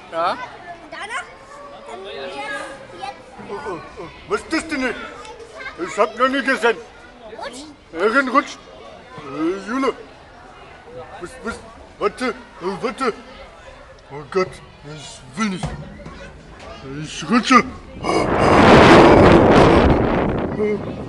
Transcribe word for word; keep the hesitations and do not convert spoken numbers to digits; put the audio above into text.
Ja? Danach, dann jetzt, jetzt. Oh, oh, oh. Was ist das denn? Ich hab noch nie gesehen. Rutsch. Herrenrutsch. Äh, Jule. Was, was? Warte, oh, warte. Oh Gott, ich will nicht. Ich rutsche.